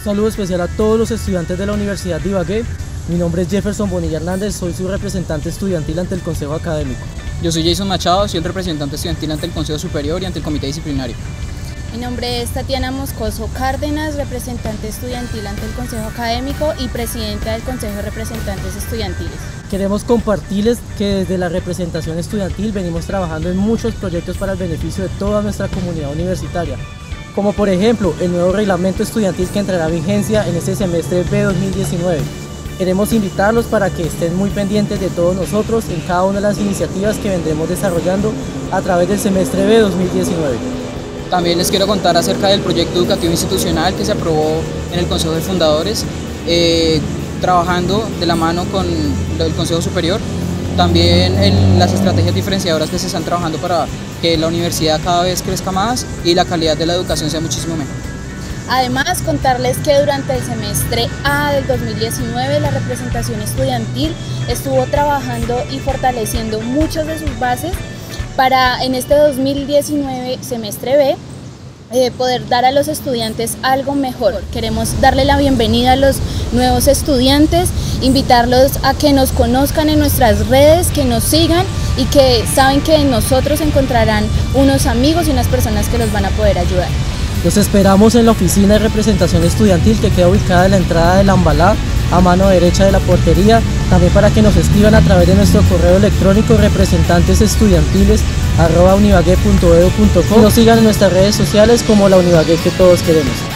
Un saludo especial a todos los estudiantes de la Universidad de Ibagué. Mi nombre es Jefferson Bonilla Hernández, soy su representante estudiantil ante el Consejo Académico. Yo soy Jason Machado, soy el representante estudiantil ante el Consejo Superior y ante el Comité Disciplinario. Mi nombre es Tatiana Moscoso Cárdenas, representante estudiantil ante el Consejo Académico y presidenta del Consejo de Representantes Estudiantiles. Queremos compartirles que desde la representación estudiantil venimos trabajando en muchos proyectos para el beneficio de toda nuestra comunidad universitaria, como por ejemplo el nuevo reglamento estudiantil que entrará en vigencia en este semestre B 2019. Queremos invitarlos para que estén muy pendientes de todos nosotros en cada una de las iniciativas que vendremos desarrollando a través del semestre B 2019. También les quiero contar acerca del proyecto educativo institucional que se aprobó en el Consejo de Fundadores, trabajando de la mano con el Consejo Superior. También las estrategias diferenciadoras que se están trabajando para que la universidad cada vez crezca más y la calidad de la educación sea muchísimo mejor. Además, contarles que durante el semestre A del 2019 la representación estudiantil estuvo trabajando y fortaleciendo muchas de sus bases para en este 2019 semestre B poder dar a los estudiantes algo mejor. Queremos darle la bienvenida a los nuevos estudiantes, invitarlos a que nos conozcan en nuestras redes, que nos sigan y que saben que en nosotros encontrarán unos amigos y unas personas que los van a poder ayudar. Los esperamos en la oficina de representación estudiantil que queda ubicada en la entrada de la Ambalá, a mano derecha de la portería, también para que nos escriban a través de nuestro correo electrónico representantesestudiantiles@unibague.edu.co y nos sigan en nuestras redes sociales como la Unibague que todos queremos.